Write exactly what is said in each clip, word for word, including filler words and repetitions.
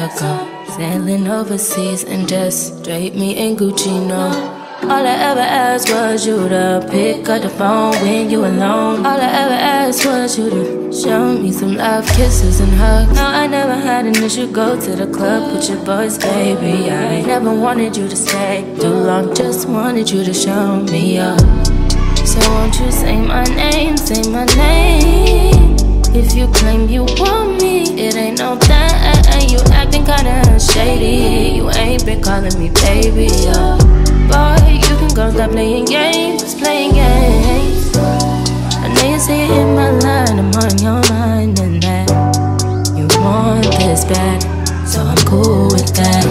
ago, sailing overseas and just straight me and Gucci, no. All I ever asked was you to pick up the phone when you alone. All I ever asked was you to show me some love, kisses and hugs. No, I never had an issue, go to the club with your boys, baby. I never wanted you to stay too long, just wanted you to show me up. So won't you say my name, say my name. If you claim you want me, it ain't no thing. You acting kinda shady, you ain't been calling me baby, yeah. Boy, you can go stop playing games, playing games. I know you say it in my line, I'm on your mind, and that you want this bad, so I'm cool with that.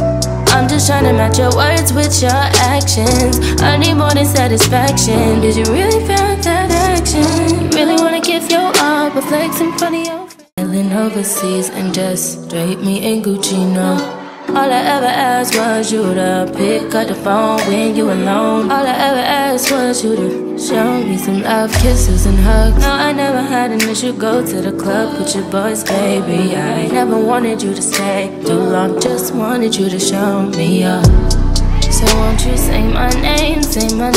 I'm just trying to match your words with your actions. I need more than satisfaction. Did you really feel that action? Really wanna give your all, but flex in front of your friends. Sailing overseas and just straight me and Gucci, no. All I ever asked was you to pick up the phone when you alone. All I ever asked was you to show me some love, kisses and hugs. No, I never had an issue, go to the club with your boys, baby. I never wanted you to stay too long, just wanted you to show me up. So won't you say my name, say my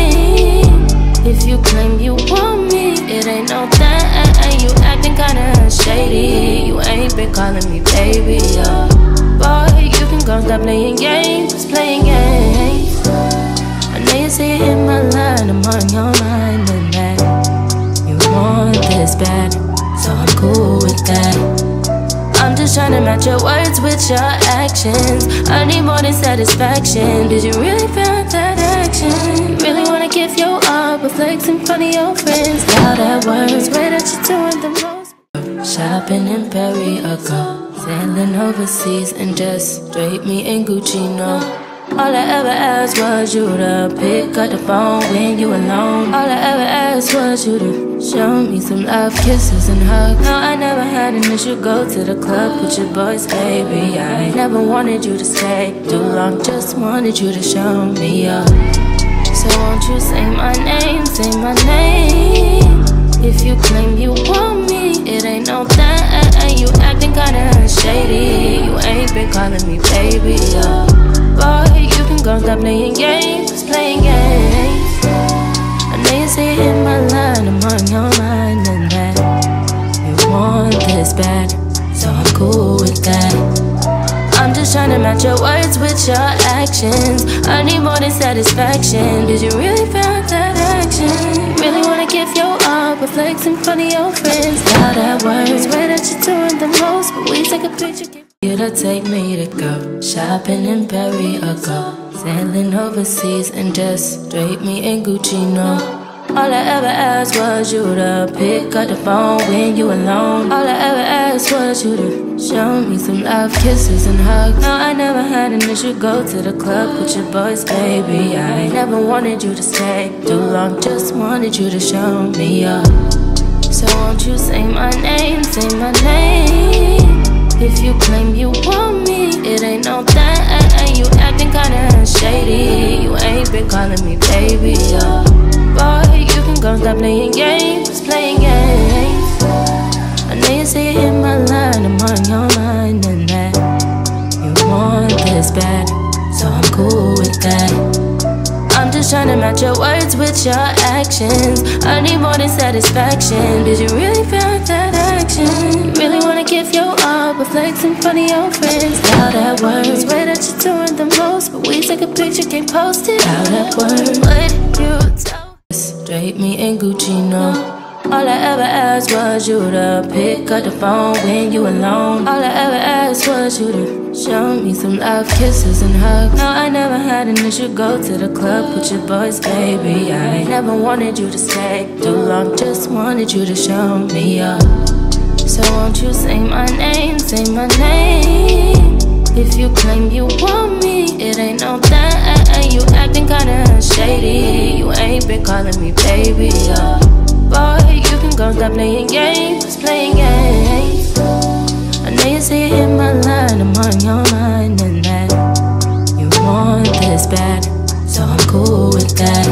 name. If you claim you want me, it ain't no thing. You acting kinda shady, you ain't been calling me baby, yeah. Boy, you can go stop playing games, playing games. I know you say it in my line, I'm on your mind, and that you want this bad, so I'm cool with that. I'm just trying to match your words with your actions. I need more than satisfaction. Did you really feel that action? Really wanna give your all, but flex in front of your friends. How that works, way that you're doing the most. Shopping in Paris ago, sailing overseas and just straight me and Gucci, no. All I ever asked was you to pick up the phone when you alone. All I ever asked was you to show me some love, kisses and hugs. No, I never had an issue, go to the club with your boys, baby. I never wanted you to stay too long, just wanted you to show me up. So won't you say my name, say my name. If you claim you want me, it ain't no thing. You acting kinda shady, you ain't been calling me baby, yeah. Boy, you can go stop playing games, playing games. I know you say it in my line, I'm on your mind, and that you want this bad, so I'm cool with that. I'm just trying to match your words with your actions. I need more than satisfaction. Did you really feel that action? Really wanna give your all, but flex in front of your friends. How that works, way that you're doing the most. But we take a picture, get you to take me to go shopping in Paris ago, sailing overseas and just straight me and Gucci, no. All I ever asked was you to pick up the phone when you alone. All I ever asked was you to show me some love, kisses and hugs. No, I never had an issue, go to the club with your boys, baby. I never wanted you to stay too long, just wanted you to show me up. So won't you say my name, say my name. If you claim you want me, it ain't no thing. You acting kinda shady, you ain't been calling me baby, yeah. Boy, you can go stop playing games, playing games. I know you say it in my line, I'm on your mind, and that you want this bad, so I'm cool with that. I'm just trying to match your words with your actions. I need more than satisfaction. Did you really feel that action? Really wanna give your all, but flex in front of your friends. How that works, way that you're doing the most. But we take a picture, can't post it. How that works, what did you tell? Straight me and Gucci, no. All I ever asked was you to pick up the phone when you alone. All I ever asked was you to show me some love, kisses and hugs. No, I never had an issue, go to the club with your boys, baby. I never wanted you to stay too long, just wanted you to show me up. So won't you say my name, say my name. If you claim you want me, it ain't no thing. You acting kinda shady, you ain't been calling me baby, yeah. Boy, you can go stop playing games, playing games. I know you say it in my line, I'm on your mind, and that you want this bad, so I'm cool with that.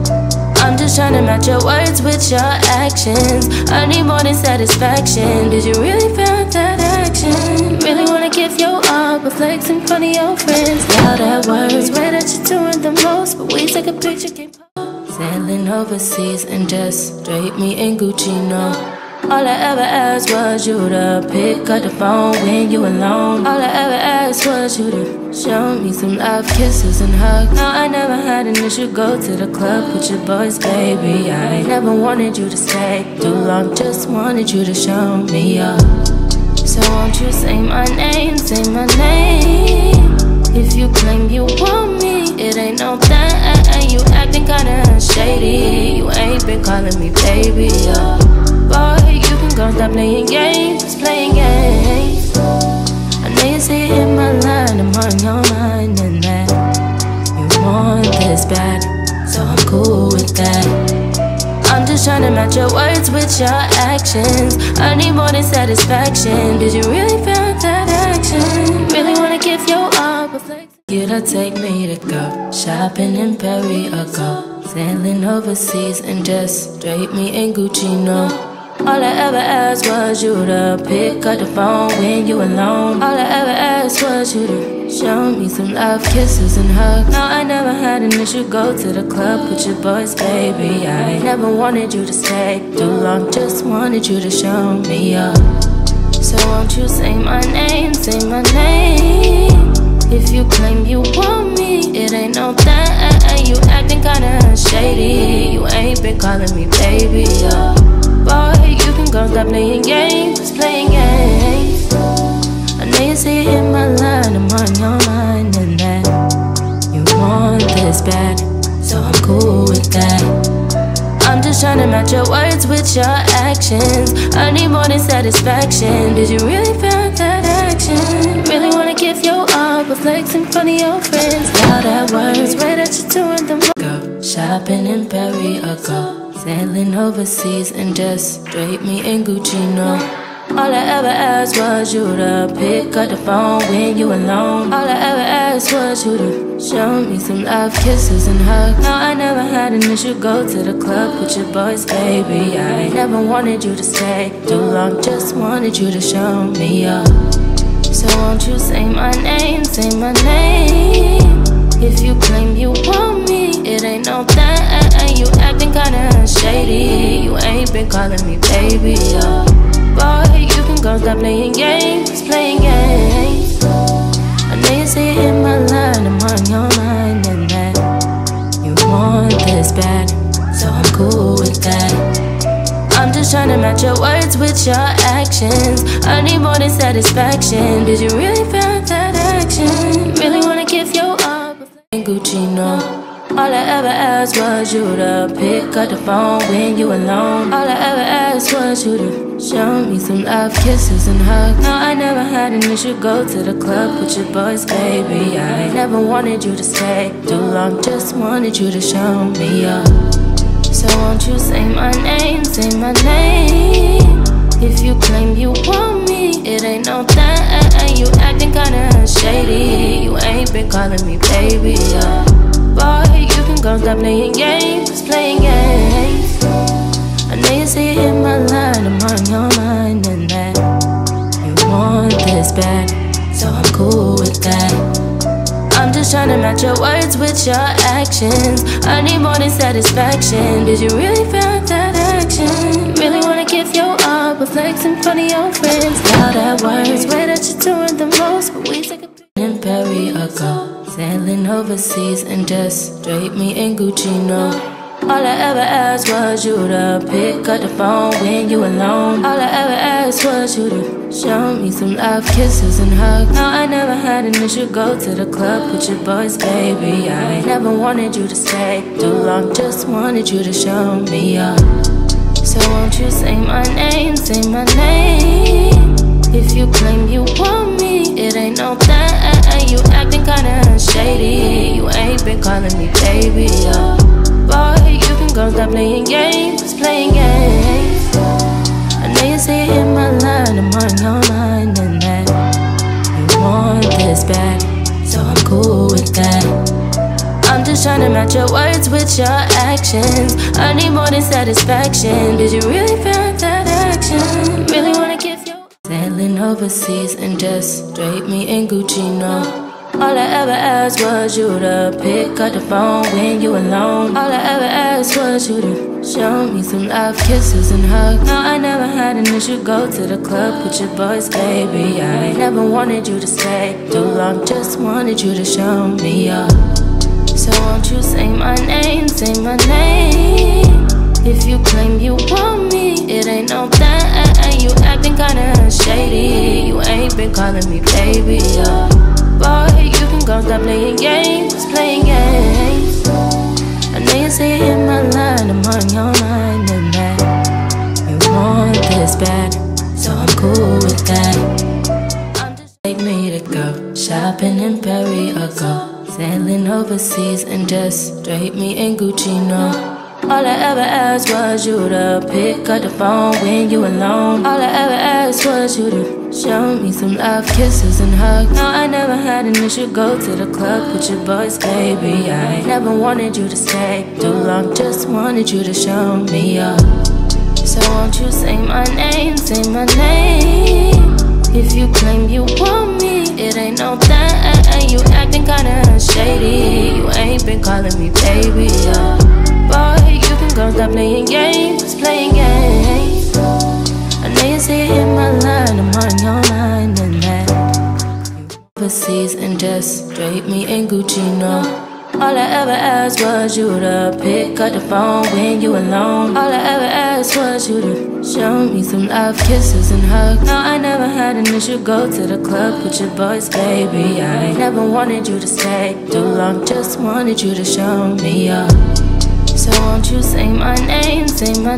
I'm just trying to match your words with your actions. I need more than satisfaction. Did you really feel that action? Really wanna give your flex in front of your friends. Yeah, that works. Swear that you're doing the most, but we take a picture, can't pose. Sailing overseas and just drape me in Gucci, no. All I ever asked was you to pick up the phone when you alone. All I ever asked was you to show me some love, kisses and hugs. No, I never had an issue, go to the club with your boys, baby. I never wanted you to stay too long, just wanted you to show me up. So won't you say my name, say my name. If you claim you want me, it ain't no thing. You acting kinda shady, you ain't been calling me baby, yeah. Boy, you can go stop playing games, playing games. I know you see it in my line, I'm on your mind, and that you want this bad, so I'm cool with that. I'm just trying to match your words with your actions. I need more than satisfaction. Did you really feel that action? Really wanna give your all, but flex. You to take me to go shopping in Paris or go sailing overseas and just drape me in Gucci, no. All I ever asked was you to pick up the phone when you alone. All I ever asked was you to show me some love, kisses and hugs. No, I never had an issue, go to the club with your boys, baby. I never wanted you to stay too long, just wanted you to show me up. So won't you say my name, say my name. If you claim you want me, it ain't no thing. You acting kinda shady, you ain't been calling me baby, yeah. Boy, you can go stop playing games, playing games. I know you see it in my line, I'm on your mind, and that you want this bad, so I'm cool with that. I'm just trying to match your words with your actions. I need more than satisfaction. Did you really feel that action? Really wanna give your all, but flex in front of your friends. How that works, way that you're doing the most. Go shopping in Paris or go sailing overseas and just drape me in Gucci, no. All I ever asked was you to pick up the phone when you alone. All I ever asked was you to show me some love, kisses and hugs. No, I never had an issue, go to the club with your boys, baby. I never wanted you to stay too long, just wanted you to show me up. So won't you say my name, say my name. If you claim you want me, it ain't no thing. You acting kinda shady, you ain't been calling me baby, yeah. Boy, you can go stop playing games, playing games. I know you see it in my line, I'm on your mind, and that you want this bad, so I'm cool with that. I'm just trying to match your words with your actions. I need more than satisfaction. Did you really feel that action? Really wanna give your all, but Gucci, no. All I ever asked was you to pick up the phone when you alone. All I ever asked was you to show me some love, kisses and hugs. No, I never had an issue, go to the club with your boys, baby. I never wanted you to stay too long, just wanted you to show me up. So won't you say my name, say my name. If you claim you want me, it ain't no thing. You acting kinda shady, you ain't been calling me baby, yeah. Boy, you can go stop playing games, playing games. I know you see it in my line, I'm on your mind, and that you want this bad, so I'm cool with that. I'm just trying to match your words with your actions. I need more than satisfaction. Did you really feel that action? Really wanna give your all, but flex in front of your friends. How that works, way that you're doing the most, but we take a picture in Paris or go sailing overseas and just drape me in Gucci, no. All I ever asked was you to pick up the phone when you alone. All I ever asked was you to show me some love, kisses and hugs. No, I never had an issue, go to the club with your boys, baby. I never wanted you to stay too long, just wanted you to show me up. So won't you say my name, say my name. If you claim you want me, it ain't no thing. You acting kinda shady, you ain't been calling me baby, yeah. Boy, you can go stop playing games, playing games. I know you see it in my line, I'm on your mind, and that you want this bad, so I'm cool with that. I'm just trying to match your words with your actions. I need more than satisfaction. Did you really feel that action? Really wanna give your sailing overseas and just drape me in Gucci, no. All I ever asked was you to pick up the phone when you alone. All I ever asked was you to show me some love, kisses and hugs. No, I never had an issue, go to the club with your boys, baby. I never wanted you to stay too long, just wanted you to show me up. So won't you say my name, say my name. If you claim you want me, it ain't no that. You acting kinda shady, you ain't been calling me baby, yeah. Boy, you can go stop playing games, playing games. I know you say you hit my line, I'm on your mind and that you want this bad, so I'm cool with that. I'm just take me to go shopping in Paris or go sailing overseas and just drape me in Gucci, no. All I ever asked was you to pick up the phone when you alone. All I ever asked was you to show me some love, kisses and hugs. No, I never had an issue, go to the club with your boys, baby. I never wanted you to stay too long, just wanted you to show me up. So won't you say my name, say my name. If you claim you want me, it ain't no that. You acting kinda shady, you ain't been calling me baby, yeah. Boy, you can go stop playing games, playing games. I know you say you hit my line, I'm on your mind and that you overseas and just drape me in Gucci, no. All I ever asked was you to pick up the phone when you alone. All I ever asked was you to show me some love, kisses and hugs. No, I never had an issue, go to the club with your boys, baby. I never wanted you to stay too long, just wanted you to show me up. So won't you say my name, say my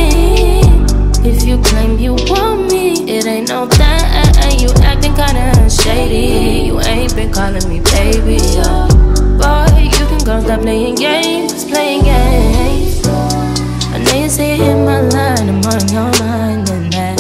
name. If you claim you want me, it ain't no that. You acting kinda shady, you ain't been calling me baby, yeah. Boy, you can go stop playing games, playing games. I know you say you hit my line, I'm on your mind and that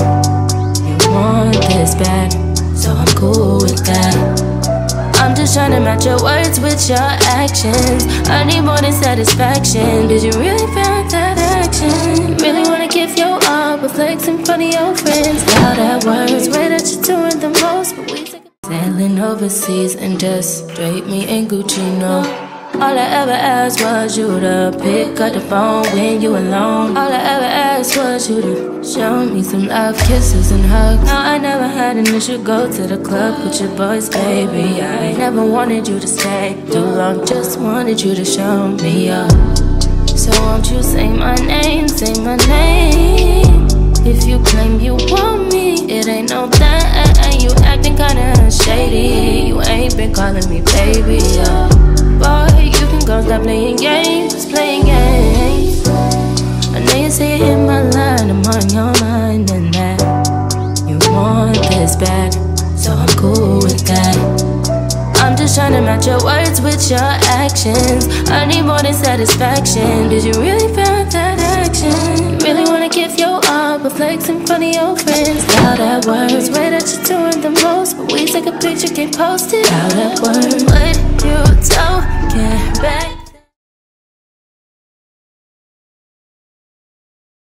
you want this bad, so I'm cool with that. I'm just tryna match your words with your actions. I need more than satisfaction. Did you really feel that action? Really wanna give your all, but flex in front of your friends. Now that words, way that you're doing the most, but we take a sailing overseas and just drape me in Gucci, no. All I ever asked was you to pick up the phone when you alone. All I ever asked was you to show me some love, kisses and hugs. No, I never had an issue, go to the club with your boys, baby. I never wanted you to stay too long, just wanted you to show me up. So won't you say my name, say my name. If you claim you want me, it ain't no that. You acting kinda shady, you ain't been calling me baby, yeah. Boy, you can go stop playing games, playing games. I know you say you hit my line, I'm on your mind and that you want this bad, so I'm cool with that. I'm just tryna match your words with your actions. I need more than satisfaction. Did you really feel that action? Really wanna give your all, but flex in front of your friends. Now that words, way that you're doing the most, but we take a picture, can't post it. Now that words, what you don't get back.